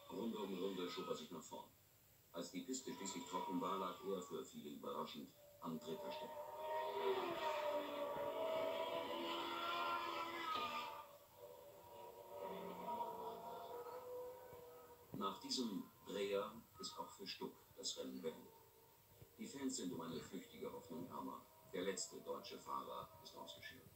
Runde um Runde schob er sich nach vorn. Als die Piste schließlich trocken war, lag er für viele überraschend an dritter Stelle. Nach diesem Dreher ist auch für Stuck das Rennen beendet. Die Fans sind um eine flüchtige Hoffnung ärmer. Der letzte deutsche Fahrer ist ausgeschieden.